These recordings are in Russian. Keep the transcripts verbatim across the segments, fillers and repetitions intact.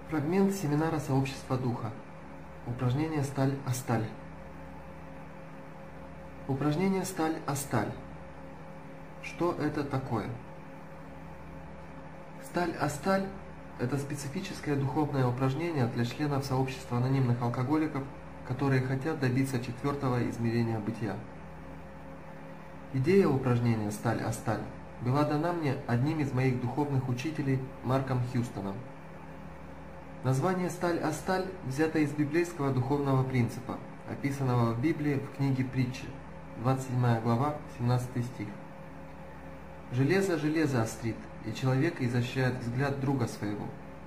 Фрагмент семинара Сообщества Духа. Упражнение «Сталь о сталь». Упражнение «Сталь о сталь». Что это такое? Сталь о сталь – это специфическое духовное упражнение для членов сообщества анонимных алкоголиков, которые хотят добиться четвертого измерения бытия. Идея упражнения «Сталь о сталь» была дана мне одним из моих духовных учителей Марком Хьюстоном. Название «Сталь о сталь» взято из библейского духовного принципа, описанного в Библии в книге Притчи, двадцать седьмая глава, семнадцатый стих. «Железо железо острит, и человек изощряет взгляд друга своего».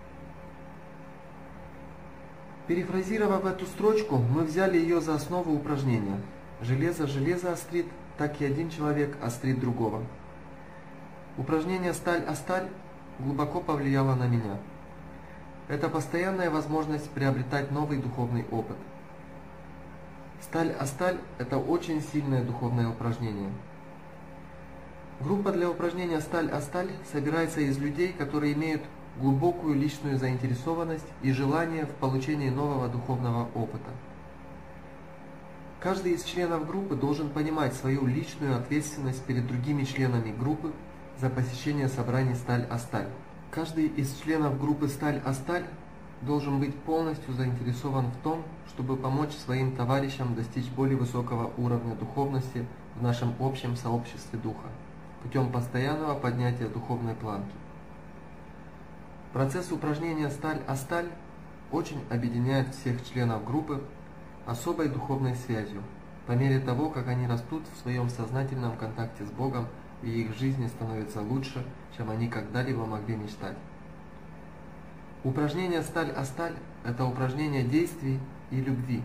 Перефразировав эту строчку, мы взяли ее за основу упражнения. Железо железо острит, так и один человек острит другого. Упражнение «Сталь о сталь» глубоко повлияло на меня. Это постоянная возможность приобретать новый духовный опыт. «Сталь о сталь» – это очень сильное духовное упражнение. Группа для упражнения «Сталь о сталь» собирается из людей, которые имеют глубокую личную заинтересованность и желание в получении нового духовного опыта. Каждый из членов группы должен понимать свою личную ответственность перед другими членами группы за посещение собраний «Сталь о сталь». Каждый из членов группы «Сталь о сталь» должен быть полностью заинтересован в том, чтобы помочь своим товарищам достичь более высокого уровня духовности в нашем общем сообществе Духа, путем постоянного поднятия духовной планки. Процесс упражнения «Сталь о сталь» очень объединяет всех членов группы особой духовной связью, по мере того, как они растут в своем сознательном контакте с Богом, и их жизни становится лучше, чем они когда-либо могли мечтать. Упражнение «Сталь о сталь» – это упражнение действий и любви.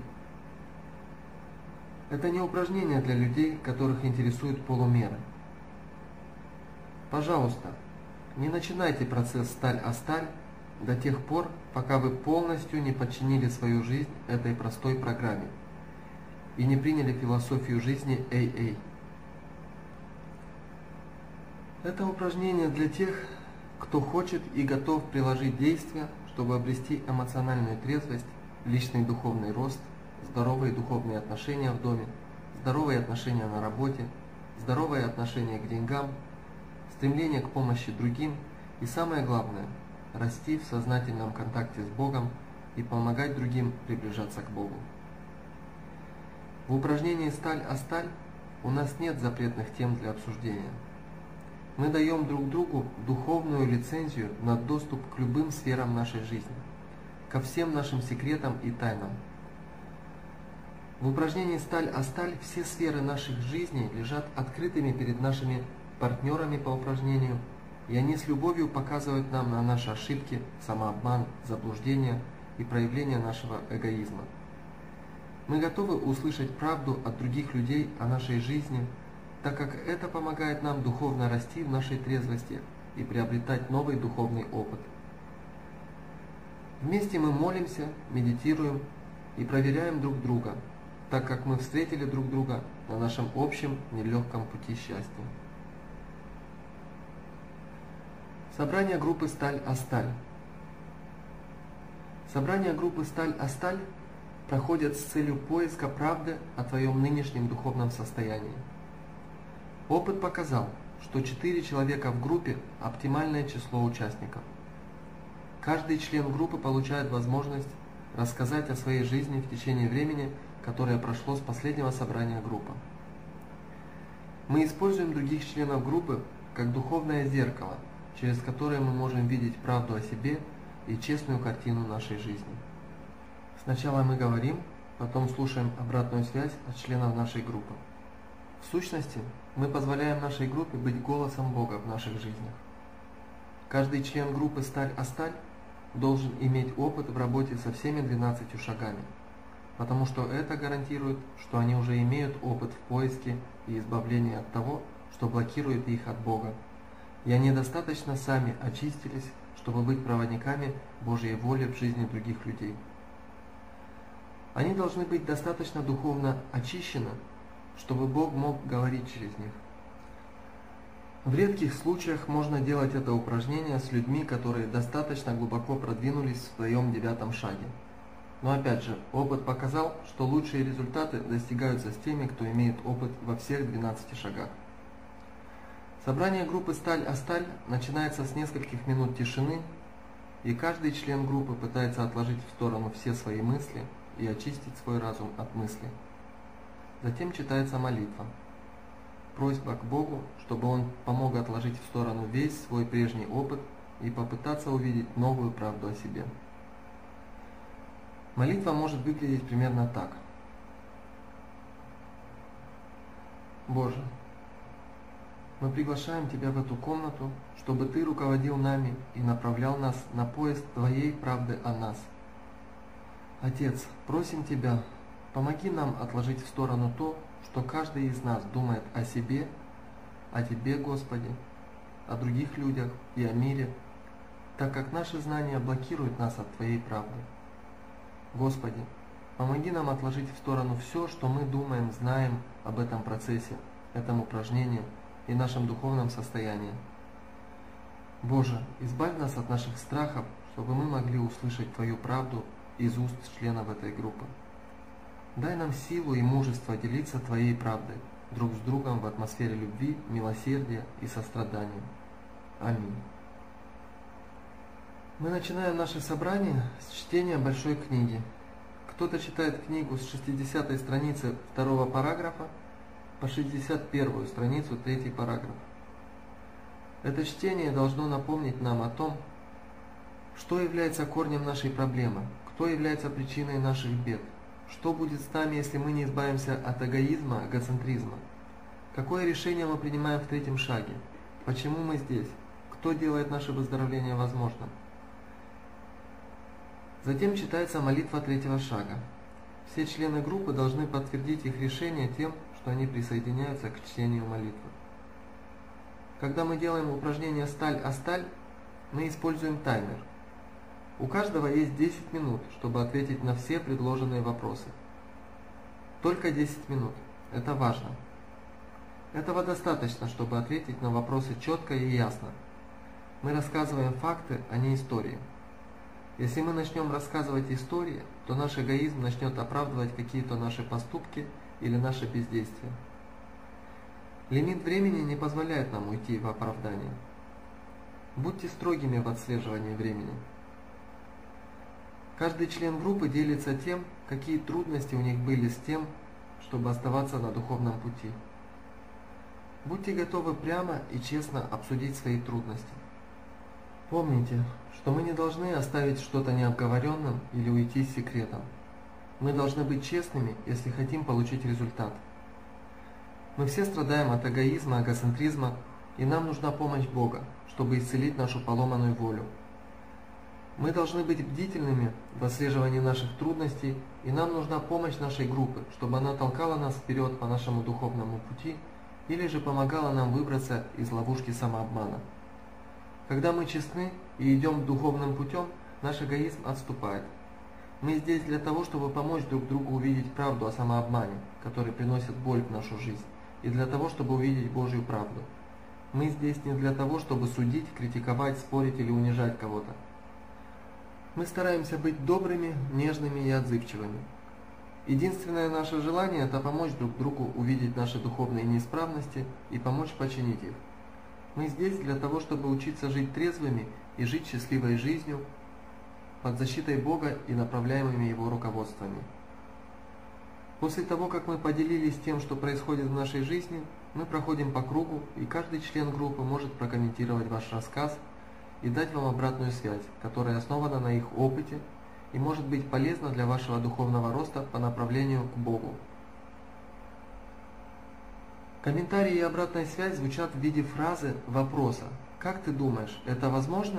Это не упражнение для людей, которых интересуют полумеры. Пожалуйста, не начинайте процесс «Сталь о сталь» до тех пор, пока вы полностью не подчинили свою жизнь этой простой программе и не приняли философию жизни эй эй. Это упражнение для тех, кто хочет и готов приложить действия, чтобы обрести эмоциональную трезвость, личный духовный рост, здоровые духовные отношения в доме, здоровые отношения на работе, здоровое отношение к деньгам, стремление к помощи другим и, самое главное, расти в сознательном контакте с Богом и помогать другим приближаться к Богу. В упражнении «Сталь о сталь» у нас нет запретных тем для обсуждения. Мы даем друг другу духовную лицензию на доступ к любым сферам нашей жизни, ко всем нашим секретам и тайнам. В упражнении «Сталь о сталь» все сферы наших жизней лежат открытыми перед нашими партнерами по упражнению, и они с любовью показывают нам на наши ошибки, самообман, заблуждения и проявления нашего эгоизма. Мы готовы услышать правду от других людей о нашей жизни, так как это помогает нам духовно расти в нашей трезвости и приобретать новый духовный опыт. Вместе мы молимся, медитируем и проверяем друг друга, так как мы встретили друг друга на нашем общем нелегком пути счастья. Собрание группы «Сталь о сталь». Собрание группы «Сталь о сталь» проходят с целью поиска правды о твоем нынешнем духовном состоянии. Опыт показал, что четыре человека в группе – оптимальное число участников. Каждый член группы получает возможность рассказать о своей жизни в течение времени, которое прошло с последнего собрания группы. Мы используем других членов группы как духовное зеркало, через которое мы можем видеть правду о себе и честную картину нашей жизни. Сначала мы говорим, потом слушаем обратную связь от членов нашей группы. В сущности, мы позволяем нашей группе быть голосом Бога в наших жизнях. Каждый член группы «Сталь о сталь» должен иметь опыт в работе со всеми двенадцатью шагами, потому что это гарантирует, что они уже имеют опыт в поиске и избавлении от того, что блокирует их от Бога, и они достаточно сами очистились, чтобы быть проводниками Божьей воли в жизни других людей. Они должны быть достаточно духовно очищены, чтобы Бог мог говорить через них. В редких случаях можно делать это упражнение с людьми, которые достаточно глубоко продвинулись в своем девятом шаге. Но опять же, опыт показал, что лучшие результаты достигаются с теми, кто имеет опыт во всех двенадцати шагах. Собрание группы «Сталь-Асталь» начинается с нескольких минут тишины, и каждый член группы пытается отложить в сторону все свои мысли и очистить свой разум от мыслей. Затем читается молитва. Просьба к Богу, чтобы Он помог отложить в сторону весь свой прежний опыт и попытаться увидеть новую правду о себе. Молитва может выглядеть примерно так. Боже, мы приглашаем Тебя в эту комнату, чтобы Ты руководил нами и направлял нас на поиск Твоей правды о нас. Отец, просим Тебя, помоги нам отложить в сторону то, что каждый из нас думает о себе, о Тебе, Господи, о других людях и о мире, так как наши знания блокируют нас от Твоей правды. Господи, помоги нам отложить в сторону все, что мы думаем, знаем об этом процессе, этом упражнении и нашем духовном состоянии. Боже, избавь нас от наших страхов, чтобы мы могли услышать Твою правду из уст членов этой группы. Дай нам силу и мужество делиться Твоей правдой друг с другом в атмосфере любви, милосердия и сострадания. Аминь. Мы начинаем наше собрание с чтения большой книги. Кто-то читает книгу с шестидесятой страницы второго параграфа по шестьдесят первую страницу третий параграф. Это чтение должно напомнить нам о том, что является корнем нашей проблемы, кто является причиной наших бед, что будет с нами, если мы не избавимся от эгоизма, эгоцентризма, какое решение мы принимаем в третьем шаге, почему мы здесь, кто делает наше выздоровление возможным. Затем читается молитва третьего шага. Все члены группы должны подтвердить их решение тем, что они присоединяются к чтению молитвы. Когда мы делаем упражнение «Сталь-Асталь», мы используем таймер. У каждого есть десять минут, чтобы ответить на все предложенные вопросы. Только десять минут. Это важно. Этого достаточно, чтобы ответить на вопросы четко и ясно. Мы рассказываем факты, а не истории. Если мы начнем рассказывать истории, то наш эгоизм начнет оправдывать какие-то наши поступки или наше бездействие. Лимит времени не позволяет нам уйти в оправдание. Будьте строгими в отслеживании времени. Каждый член группы делится тем, какие трудности у них были с тем, чтобы оставаться на духовном пути. Будьте готовы прямо и честно обсудить свои трудности. Помните, что мы не должны оставить что-то необговоренным или уйти с секретом. Мы должны быть честными, если хотим получить результат. Мы все страдаем от эгоизма, эгоцентризма, и нам нужна помощь Бога, чтобы исцелить нашу поломанную волю. Мы должны быть бдительными в отслеживании наших трудностей, и нам нужна помощь нашей группы, чтобы она толкала нас вперед по нашему духовному пути или же помогала нам выбраться из ловушки самообмана. Когда мы честны и идем духовным путем, наш эгоизм отступает. Мы здесь для того, чтобы помочь друг другу увидеть правду о самообмане, который приносит боль в нашу жизнь, и для того, чтобы увидеть Божью правду. Мы здесь не для того, чтобы судить, критиковать, спорить или унижать кого-то. Мы стараемся быть добрыми, нежными и отзывчивыми. Единственное наше желание – это помочь друг другу увидеть наши духовные неисправности и помочь починить их. Мы здесь для того, чтобы учиться жить трезвыми и жить счастливой жизнью под защитой Бога и направляемыми Его руководствами. После того, как мы поделились тем, что происходит в нашей жизни, мы проходим по кругу, и каждый член группы может прокомментировать ваш рассказ и дать вам обратную связь, которая основана на их опыте и может быть полезна для вашего духовного роста по направлению к Богу. Комментарии и обратная связь звучат в виде фразы вопроса. Как ты думаешь, это возможно?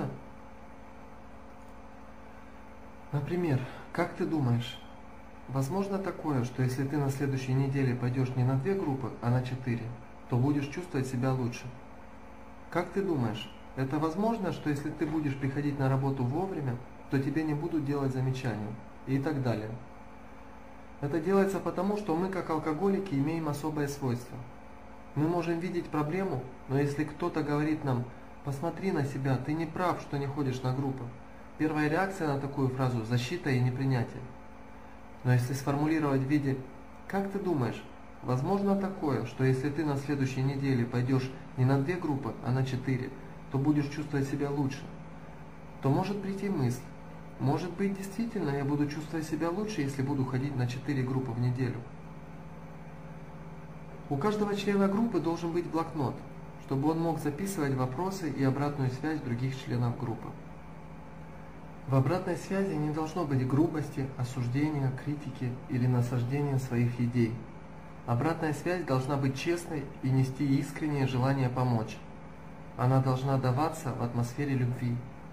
Например, как ты думаешь, возможно такое, что если ты на следующей неделе пойдешь не на две группы, а на четыре, то будешь чувствовать себя лучше? Как ты думаешь, это возможно, что если ты будешь приходить на работу вовремя, то тебе не будут делать замечания и так далее? Это делается потому, что мы, как алкоголики, имеем особое свойство. Мы можем видеть проблему, но если кто-то говорит нам: «Посмотри на себя, ты не прав, что не ходишь на группы», первая реакция на такую фразу – защита и непринятие. Но если сформулировать в виде: «Как ты думаешь, возможно такое, что если ты на следующей неделе пойдешь не на две группы, а на четыре, то будешь чувствовать себя лучше», то может прийти мысль: может быть, действительно я буду чувствовать себя лучше, если буду ходить на четыре группы в неделю. У каждого члена группы должен быть блокнот, чтобы он мог записывать вопросы и обратную связь других членов группы. В обратной связи не должно быть грубости, осуждения, критики или насаждения своих идей. Обратная связь должна быть честной и нести искреннее желание помочь. Она должна даваться в атмосфере любви.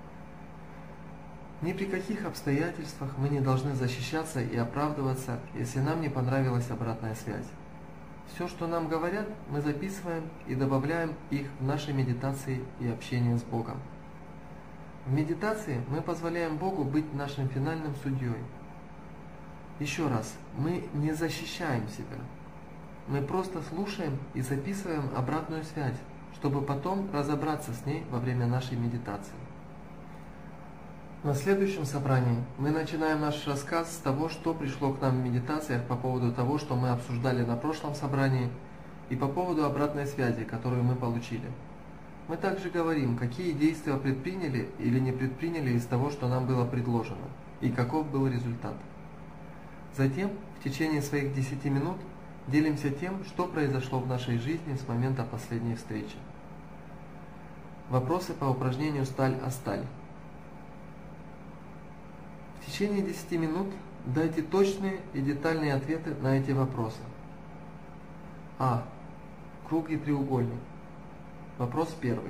Ни при каких обстоятельствах мы не должны защищаться и оправдываться, если нам не понравилась обратная связь. Все, что нам говорят, мы записываем и добавляем их в наши медитации и общение с Богом. В медитации мы позволяем Богу быть нашим финальным судьей. Еще раз, мы не защищаем себя. Мы просто слушаем и записываем обратную связь, чтобы потом разобраться с ней во время нашей медитации. На следующем собрании мы начинаем наш рассказ с того, что пришло к нам в медитациях по поводу того, что мы обсуждали на прошлом собрании, и по поводу обратной связи, которую мы получили. Мы также говорим, какие действия предприняли или не предприняли из того, что нам было предложено, и каков был результат. Затем, в течение своих десяти минут, делимся тем, что произошло в нашей жизни с момента последней встречи. Вопросы по упражнению «Сталь о сталь». В течение десяти минут дайте точные и детальные ответы на эти вопросы. А. Круг и треугольник. Вопрос первый.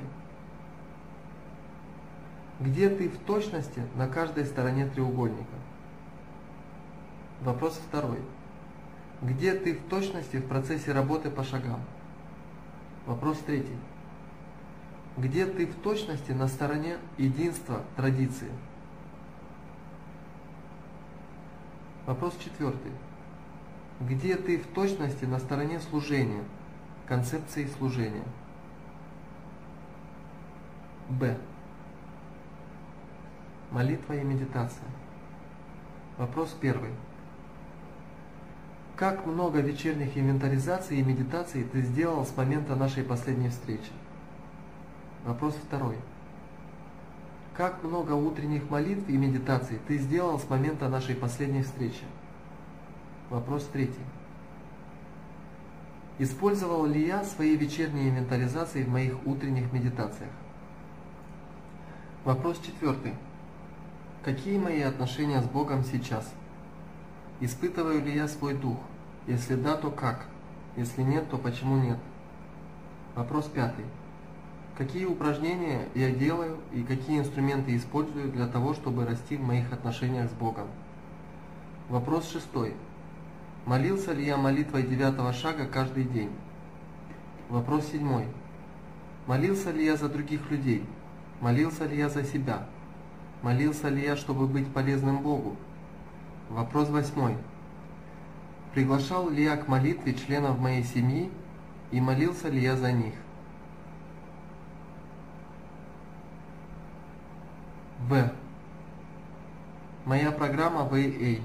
Где ты в точности на каждой стороне треугольника? Вопрос второй. Где ты в точности в процессе работы по шагам? Вопрос третий. Где ты в точности на стороне единства традиции? Вопрос четвертый. Где ты в точности на стороне служения, концепции служения? Б. Молитва и медитация. Вопрос первый. Как много вечерних инвентаризаций и медитаций ты сделал с момента нашей последней встречи? Вопрос второй. Как много утренних молитв и медитаций ты сделал с момента нашей последней встречи? Вопрос третий. Использовал ли я свои вечерние инвентаризации в моих утренних медитациях? Вопрос четвертый. Какие мои отношения с Богом сейчас? Испытываю ли я свой дух? Если да, то как? Если нет, то почему нет? Вопрос пятый. Какие упражнения я делаю и какие инструменты использую для того, чтобы расти в моих отношениях с Богом? Вопрос шестой. Молился ли я молитвой девятого шага каждый день? Вопрос седьмой. Молился ли я за других людей? Молился ли я за себя? Молился ли я, чтобы быть полезным Богу? Вопрос восьмой. Приглашал ли я к молитве членов моей семьи и молился ли я за них? В. Моя программа ви эй.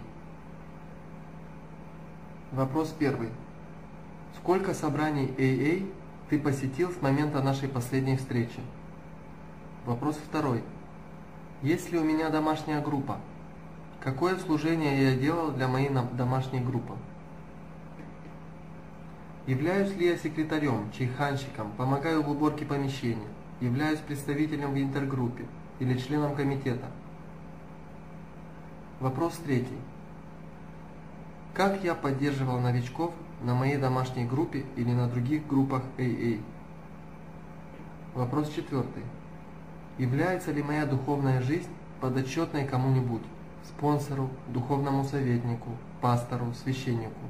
Вопрос первый. Сколько собраний эй эй ты посетил с момента нашей последней встречи? Вопрос второй. Есть ли у меня домашняя группа? Какое служение я делал для моей домашней группы? Являюсь ли я секретарем, чайханщиком, помогаю в уборке помещения, являюсь представителем в интергруппе или членом комитета? Вопрос третий. Как я поддерживал новичков на моей домашней группе или на других группах эй эй? Вопрос четвертый. Является ли моя духовная жизнь подотчетной кому-нибудь? Спонсору, духовному советнику, пастору, священнику?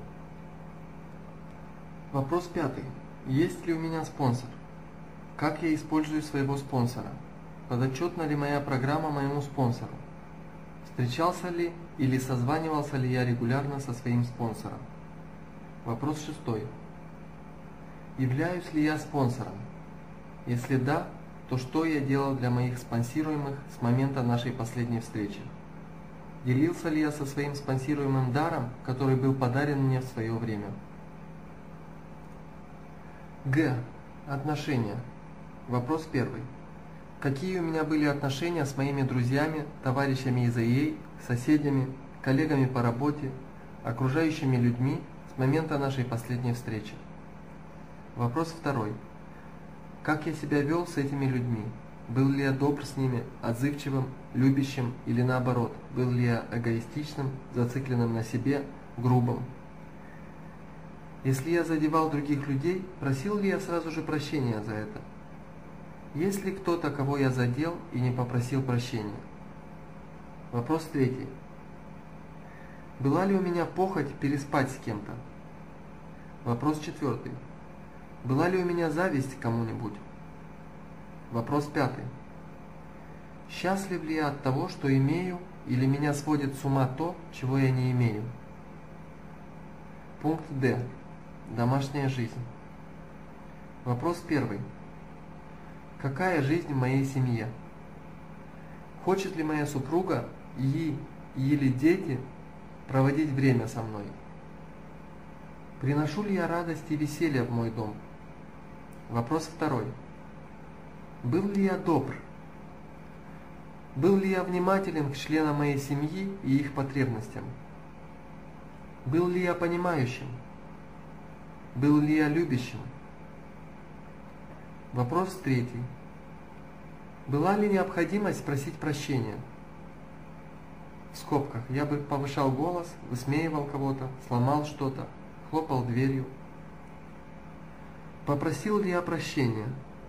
Вопрос пятый. Есть ли у меня спонсор? Как я использую своего спонсора? Подотчетна ли моя программа моему спонсору? Встречался ли или созванивался ли я регулярно со своим спонсором? Вопрос шестой. Являюсь ли я спонсором? Если да, то что я делал для моих спонсируемых с момента нашей последней встречи? Делился ли я со своим спонсируемым даром, который был подарен мне в свое время? Г. Отношения. Вопрос первый. Какие у меня были отношения с моими друзьями, товарищами из эй эй, соседями, коллегами по работе, окружающими людьми с момента нашей последней встречи? Вопрос второй. Как я себя вел с этими людьми? Был ли я добр с ними, отзывчивым, любящим или наоборот, был ли я эгоистичным, зацикленным на себе, грубым? Если я задевал других людей, просил ли я сразу же прощения за это? Есть ли кто-то, кого я задел и не попросил прощения? Вопрос третий. Была ли у меня похоть переспать с кем-то? Вопрос четвертый. Была ли у меня зависть к кому-нибудь? Вопрос пятый. Счастлив ли я от того, что имею, или меня сводит с ума то, чего я не имею? Пункт Д. Домашняя жизнь. Вопрос первый. Какая жизнь в моей семье? Хочет ли моя супруга и или дети проводить время со мной? Приношу ли я радость и веселье в мой дом? Вопрос второй. Был ли я добр? Был ли я внимателен к членам моей семьи и их потребностям? Был ли я понимающим? Был ли я любящим? Вопрос третий. Была ли необходимость просить прощения? В скобках. Я бы повышал голос, высмеивал кого-то, сломал что-то, хлопал дверью. Попросил ли я прощения?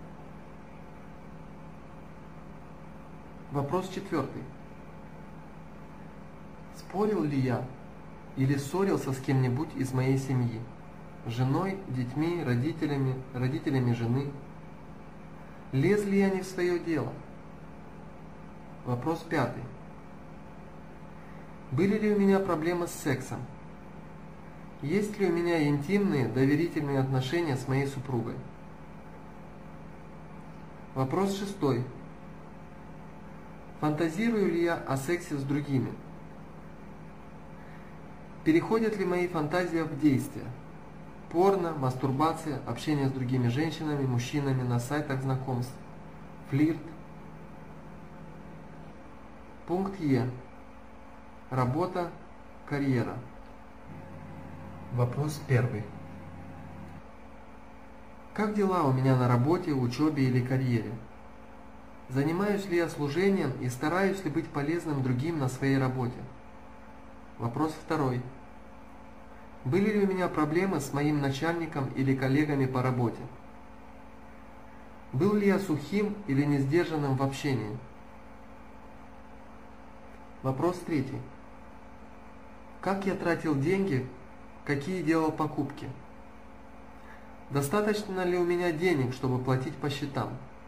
Вопрос четвертый. Спорил ли я или ссорился с кем-нибудь из моей семьи? Женой, детьми, родителями, родителями жены? Лез ли я не в свое дело? Вопрос пятый. Были ли у меня проблемы с сексом? Есть ли у меня интимные, доверительные отношения с моей супругой? Вопрос шестой. Фантазирую ли я о сексе с другими? Переходят ли мои фантазии в действия? Порно, мастурбация, общение с другими женщинами, мужчинами на сайтах знакомств, флирт. Пункт Е. Работа, карьера. Вопрос первый. Как дела у меня на работе, учебе или карьере? Занимаюсь ли я служением и стараюсь ли быть полезным другим на своей работе? Вопрос второй. Были ли у меня проблемы с моим начальником или коллегами по работе? Был ли я сухим или несдержанным в общении? Вопрос третий. Как я тратил деньги, какие делал покупки? Достаточно ли у меня денег, чтобы платить по счетам?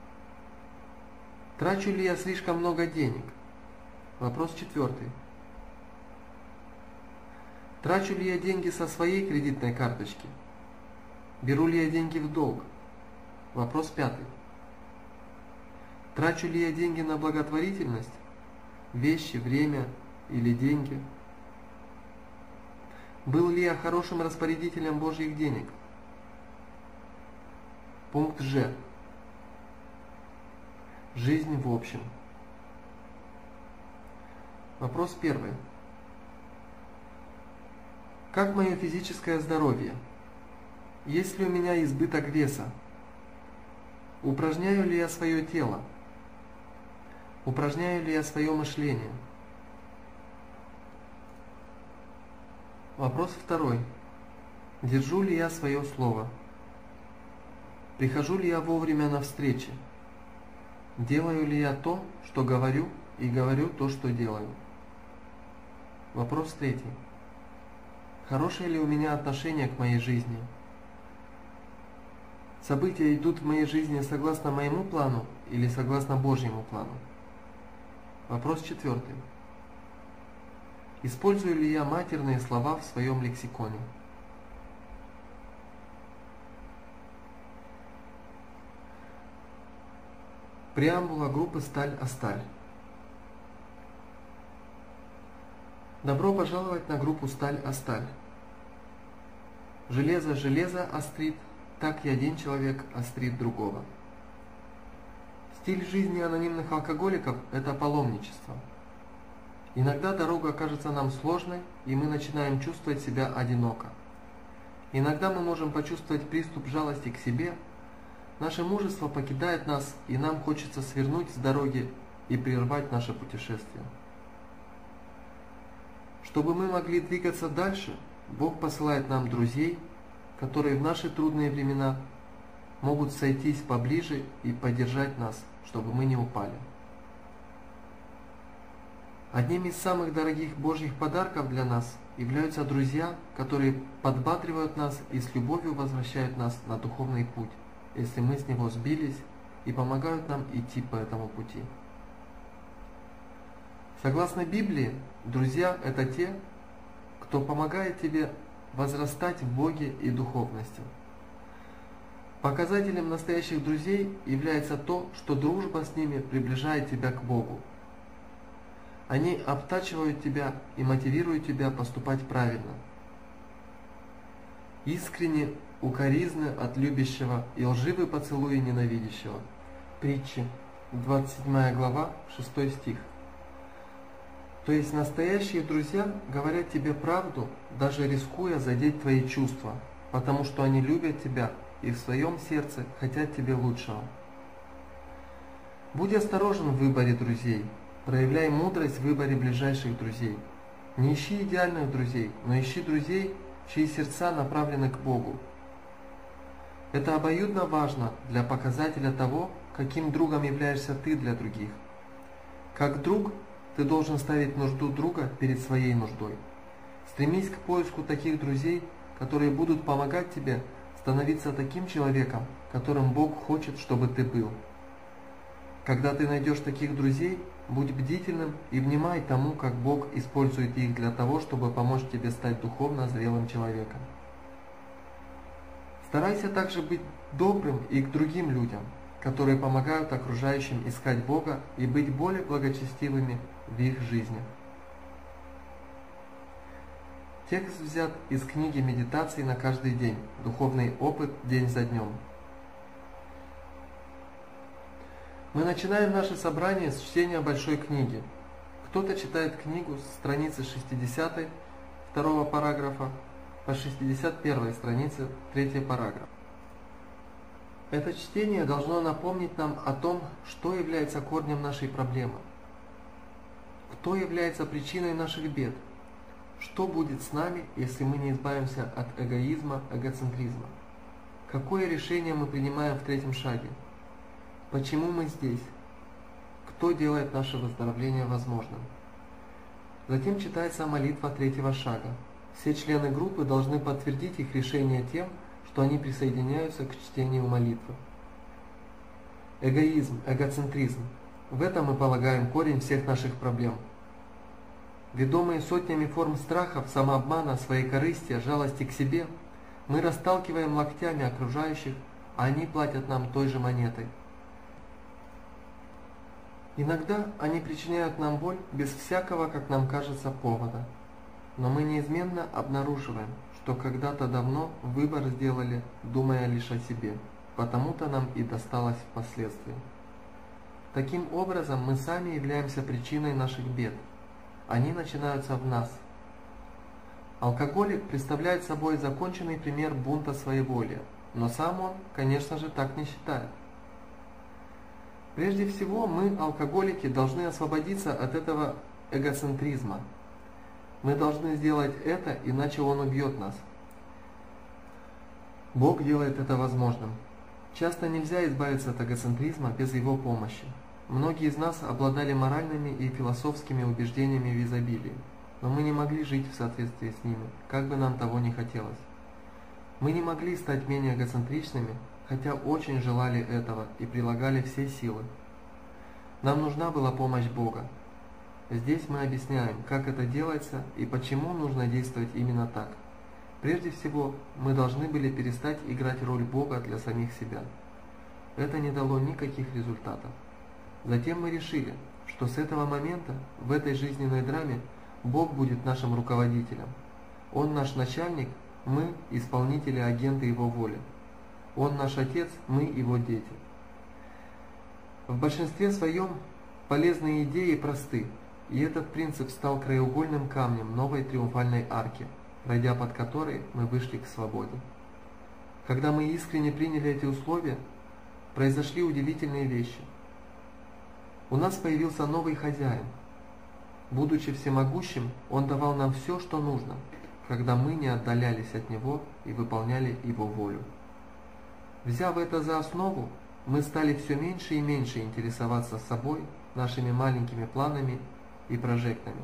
Трачу ли я слишком много денег? Вопрос четвертый. Трачу ли я деньги со своей кредитной карточки? Беру ли я деньги в долг? Вопрос пятый. Трачу ли я деньги на благотворительность? Вещи, время или деньги? Был ли я хорошим распорядителем Божьих денег? Пункт Ж. Жизнь в общем. Вопрос первый. Как мое физическое здоровье? Есть ли у меня избыток веса? Упражняю ли я свое тело? Упражняю ли я свое мышление? Вопрос второй. Держу ли я свое слово? Прихожу ли я вовремя на встречи? Делаю ли я то, что говорю, и говорю то, что делаю? Вопрос третий. Хорошее ли у меня отношение к моей жизни? События идут в моей жизни согласно моему плану или согласно Божьему плану? Вопрос четвертый. Использую ли я матерные слова в своем лексиконе? Преамбула группы «Сталь о сталь». Добро пожаловать на группу «Сталь о сталь». Железо железо острит, так и один человек острит другого. Стиль жизни анонимных алкоголиков – это паломничество. Иногда дорога кажется нам сложной, и мы начинаем чувствовать себя одиноко. Иногда мы можем почувствовать приступ жалости к себе, наше мужество покидает нас, и нам хочется свернуть с дороги и прервать наше путешествие. Чтобы мы могли двигаться дальше, Бог посылает нам друзей, которые в наши трудные времена могут сойтись поближе и поддержать нас, чтобы мы не упали. Одним из самых дорогих Божьих подарков для нас являются друзья, которые подбадривают нас и с любовью возвращают нас на духовный путь, если мы с него сбились, и помогают нам идти по этому пути. Согласно Библии, друзья – это те, кто помогает тебе возрастать в Боге и духовности. Показателем настоящих друзей является то, что дружба с ними приближает тебя к Богу. Они обтачивают тебя и мотивируют тебя поступать правильно. Искренне укоризны от любящего и лживый поцелуй ненавидящего. Притчи, двадцать седьмая глава, шестой стих. То есть настоящие друзья говорят тебе правду, даже рискуя задеть твои чувства, потому что они любят тебя и в своем сердце хотят тебе лучшего. Будь осторожен в выборе друзей, проявляй мудрость в выборе ближайших друзей. Не ищи идеальных друзей, но ищи друзей, чьи сердца направлены к Богу. Это обоюдно важно для показателя того, каким другом являешься ты для других. Как друг, ты должен ставить нужду друга перед своей нуждой. Стремись к поиску таких друзей, которые будут помогать тебе становиться таким человеком, которым Бог хочет, чтобы ты был. Когда ты найдешь таких друзей, будь бдительным и внимай тому, как Бог использует их для того, чтобы помочь тебе стать духовно зрелым человеком. Старайся также быть добрым и к другим людям, которые помогают окружающим искать Бога и быть более благочестивыми в их жизни. Текст взят из книги «Медитации на каждый день. Духовный опыт день за днем». Мы начинаем наше собрание с чтения большой книги. Кто-то читает книгу с страницы шестидесятой, второго параграфа, по шестьдесят первой странице, третий параграф. Это чтение должно напомнить нам о том, что является корнем нашей проблемы, кто является причиной наших бед, что будет с нами, если мы не избавимся от эгоизма, эгоцентризма, какое решение мы принимаем в третьем шаге, почему мы здесь, кто делает наше выздоровление возможным. Затем читается молитва третьего шага. Все члены группы должны подтвердить их решение тем, что они присоединяются к чтению молитвы. Эгоизм, эгоцентризм – в этом мы полагаем корень всех наших проблем. Ведомые сотнями форм страхов, самообмана, своекорыстия, жалости к себе, мы расталкиваем локтями окружающих, а они платят нам той же монетой. Иногда они причиняют нам боль без всякого, как нам кажется, повода. Но мы неизменно обнаруживаем, что когда-то давно выбор сделали, думая лишь о себе, потому-то нам и досталось впоследствии. Таким образом, мы сами являемся причиной наших бед. Они начинаются в нас. Алкоголик представляет собой законченный пример бунта своеволия, но сам он, конечно же, так не считает. Прежде всего, мы, алкоголики, должны освободиться от этого эгоцентризма. Мы должны сделать это, иначе он убьет нас. Бог делает это возможным. Часто нельзя избавиться от эгоцентризма без его помощи. Многие из нас обладали моральными и философскими убеждениями в изобилии, но мы не могли жить в соответствии с ними, как бы нам того ни хотелось. Мы не могли стать менее эгоцентричными, хотя очень желали этого и прилагали все силы. Нам нужна была помощь Бога. Здесь мы объясняем, как это делается и почему нужно действовать именно так. Прежде всего, мы должны были перестать играть роль Бога для самих себя. Это не дало никаких результатов. Затем мы решили, что с этого момента в этой жизненной драме Бог будет нашим руководителем. Он наш начальник, мы – исполнители, агенты Его воли. Он наш Отец, мы – Его дети. В большинстве своем полезные идеи просты, и этот принцип стал краеугольным камнем новой триумфальной арки, пройдя под которой мы вышли к свободе. Когда мы искренне приняли эти условия, произошли удивительные вещи. У нас появился новый хозяин. Будучи всемогущим, он давал нам все, что нужно, когда мы не отдалялись от него и выполняли его волю. Взяв это за основу, мы стали все меньше и меньше интересоваться собой, нашими маленькими планами и прожектами.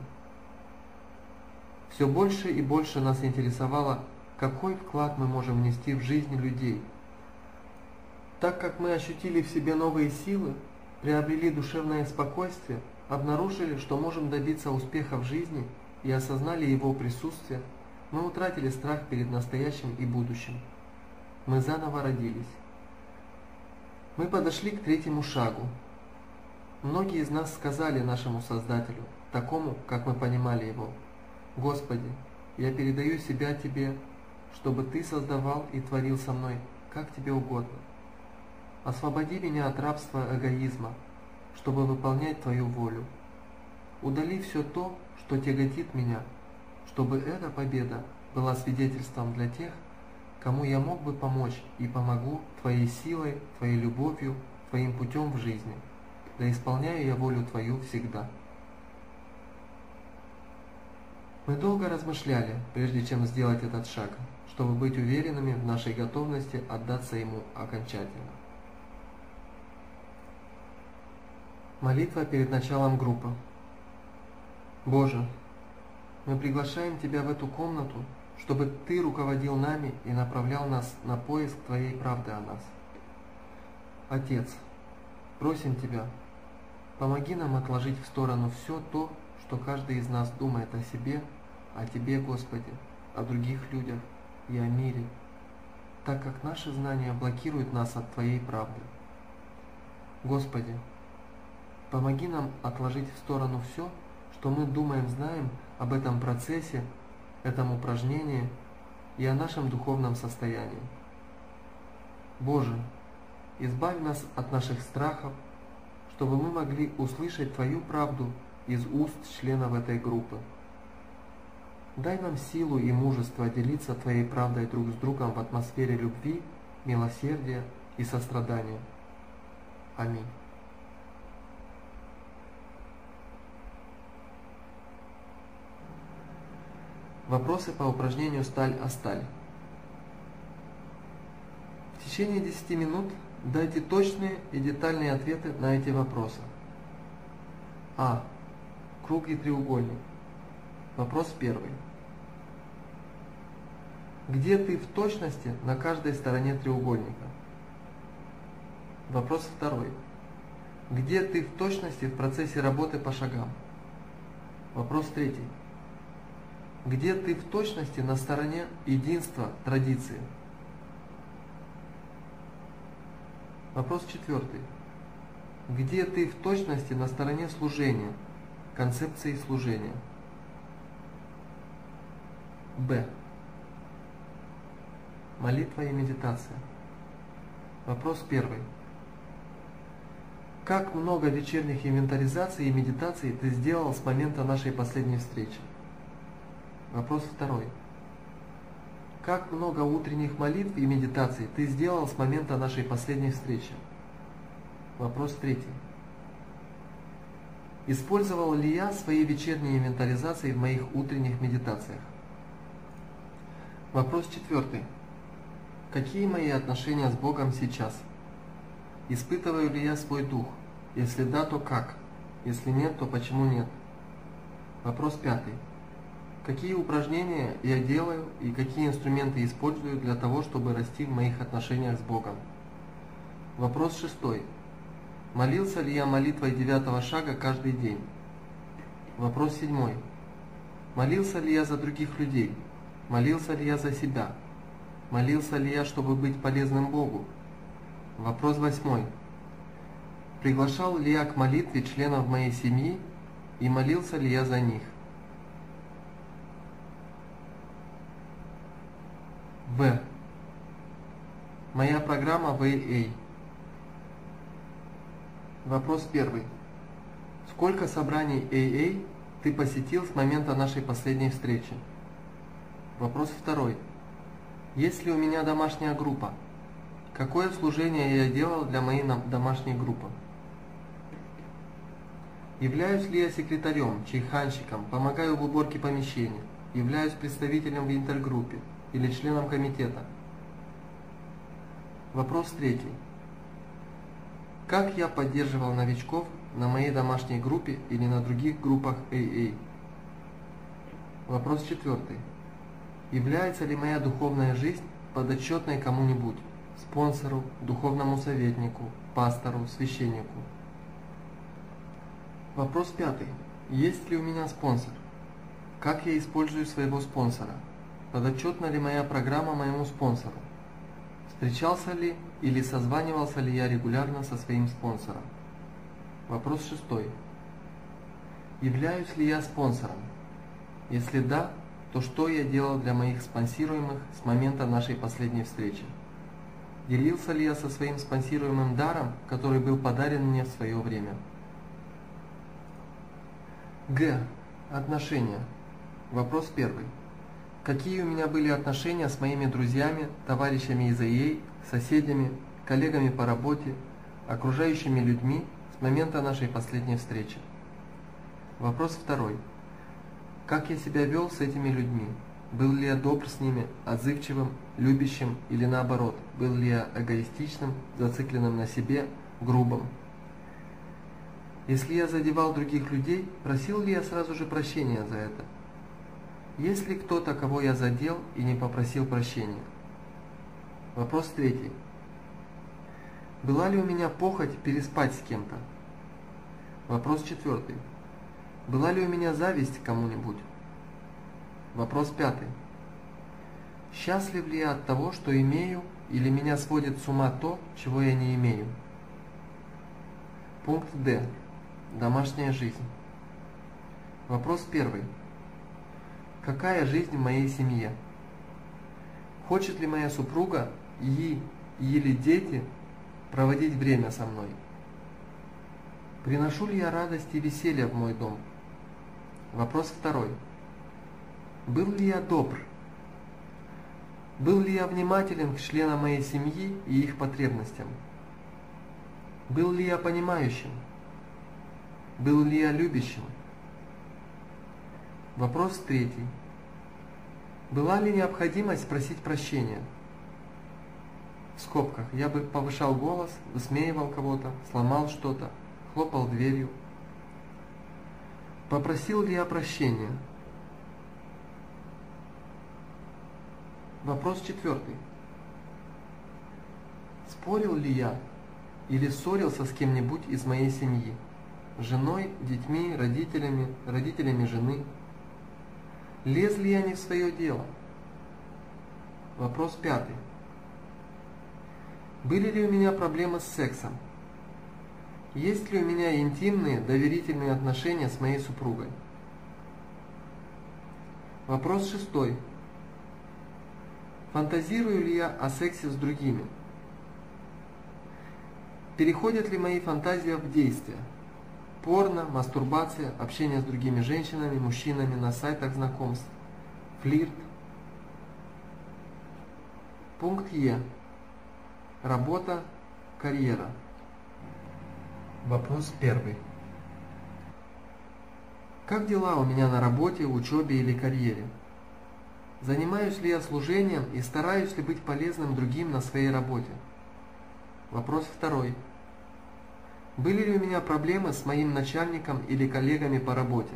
Все больше и больше нас интересовало, какой вклад мы можем внести в жизнь людей. Так как мы ощутили в себе новые силы, приобрели душевное спокойствие, обнаружили, что можем добиться успеха в жизни и осознали его присутствие, мы утратили страх перед настоящим и будущим. Мы заново родились. Мы подошли к третьему шагу. Многие из нас сказали нашему Создателю, такому, как мы понимали его: «Господи, я передаю себя Тебе, чтобы Ты создавал и творил со мной, как Тебе угодно. Освободи меня от рабства эгоизма, чтобы выполнять Твою волю. Удали все то, что тяготит меня, чтобы эта победа была свидетельством для тех, кому я мог бы помочь и помогу Твоей силой, Твоей любовью, Твоим путем в жизни. Да исполняю я волю Твою всегда». Мы долго размышляли, прежде чем сделать этот шаг, чтобы быть уверенными в нашей готовности отдаться Ему окончательно. Молитва перед началом группы. Боже, мы приглашаем Тебя в эту комнату, чтобы Ты руководил нами и направлял нас на поиск Твоей правды о нас. Отец, просим Тебя, помоги нам отложить в сторону все то, что каждый из нас думает о себе, о Тебе, Господи, о других людях и о мире, так как наши знания блокируют нас от Твоей правды. Господи, помоги нам отложить в сторону все, что мы думаем, знаем об этом процессе, этом упражнении и о нашем духовном состоянии. Боже, избавь нас от наших страхов, чтобы мы могли услышать Твою правду из уст членов этой группы. Дай нам силу и мужество делиться Твоей правдой друг с другом в атмосфере любви, милосердия и сострадания. Аминь. Вопросы по упражнению «Сталь о сталь». В течение десяти минут дайте точные и детальные ответы на эти вопросы. А. Круг и треугольник. Вопрос первый. Где ты в точности на каждой стороне треугольника? Вопрос второй. Где ты в точности в процессе работы по шагам? Вопрос третий. Где ты в точности на стороне единства традиции? Вопрос четвертый. Где ты в точности на стороне служения, концепции служения? Б. Молитва и медитация. Вопрос первый. Как много вечерних инвентаризаций и медитаций ты сделал с момента нашей последней встречи? Вопрос второй. Как много утренних молитв и медитаций ты сделал с момента нашей последней встречи? Вопрос третий. Использовал ли я свои вечерние инвентаризации в моих утренних медитациях? Вопрос четвертый. Какие мои отношения с Богом сейчас? Испытываю ли я свой дух? Если да, то как? Если нет, то почему нет? Вопрос пятый. Какие упражнения я делаю и какие инструменты использую для того, чтобы расти в моих отношениях с Богом? Вопрос шестой. Молился ли я молитвой девятого шага каждый день? Вопрос седьмой. Молился ли я за других людей? Молился ли я за себя? Молился ли я, чтобы быть полезным Богу? Вопрос восьмой. Приглашал ли я к молитве членов моей семьи и молился ли я за них? В. Моя программа ви эй. Вопрос первый. Сколько собраний эй эй ты посетил с момента нашей последней встречи? Вопрос второй. Есть ли у меня домашняя группа? Какое служение я делал для моей домашней группы? Являюсь ли я секретарем, чайханщиком, помогаю в уборке помещения, являюсь представителем в интергруппе или членом комитета? Вопрос третий. Как я поддерживал новичков на моей домашней группе или на других группах эй эй? Вопрос четвертый. Является ли моя духовная жизнь подотчетной кому-нибудь? Спонсору, духовному советнику, пастору, священнику? Вопрос пятый. Есть ли у меня спонсор? Как я использую своего спонсора? Подотчетна ли моя программа моему спонсору? Встречался ли или созванивался ли я регулярно со своим спонсором? Вопрос шестой. Являюсь ли я спонсором? Если да, то что я делал для моих спонсируемых с момента нашей последней встречи? Делился ли я со своим спонсируемым даром, который был подарен мне в свое время? Г. Отношения. Вопрос первый. Какие у меня были отношения с моими друзьями, товарищами из эй эй, соседями, коллегами по работе, окружающими людьми с момента нашей последней встречи? Вопрос второй. Как я себя вел с этими людьми? Был ли я добр с ними, отзывчивым, любящим или наоборот, был ли я эгоистичным, зацикленным на себе, грубым? Если я задевал других людей, просил ли я сразу же прощения за это? Есть ли кто-то, кого я задел и не попросил прощения? Вопрос третий. Была ли у меня похоть переспать с кем-то? Вопрос четвертый. Была ли у меня зависть к кому-нибудь? Вопрос пятый. Счастлив ли я от того, что имею, или меня сводит с ума то, чего я не имею? Пункт Д. Домашняя жизнь. Вопрос первый. Какая жизнь в моей семье? Хочет ли моя супруга и или дети проводить время со мной? Приношу ли я радость и веселье в мой дом? Вопрос второй. Был ли я добр? Был ли я внимателен к членам моей семьи и их потребностям? Был ли я понимающим? Был ли я любящим? Вопрос третий. Была ли необходимость просить прощения? В скобках, я бы повышал голос, высмеивал кого-то, сломал что-то, хлопал дверью. Попросил ли я прощения? Вопрос четвертый. Спорил ли я или ссорился с кем-нибудь из моей семьи? Женой, детьми, родителями, родителями жены? Лез ли я не в свое дело? Вопрос пятый. Были ли у меня проблемы с сексом? Есть ли у меня интимные, доверительные отношения с моей супругой? Вопрос шестой. Фантазирую ли я о сексе с другими? Переходят ли мои фантазии в действия? Порно, мастурбация, общение с другими женщинами, мужчинами на сайтах знакомств, флирт. Пункт Е. Работа, карьера. Вопрос первый. Как дела у меня на работе, учебе или карьере? Занимаюсь ли я служением и стараюсь ли быть полезным другим на своей работе? Вопрос второй. Были ли у меня проблемы с моим начальником или коллегами по работе?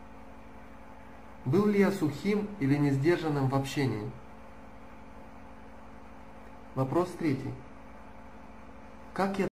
Был ли я сухим или несдержанным в общении? Вопрос третий. Как я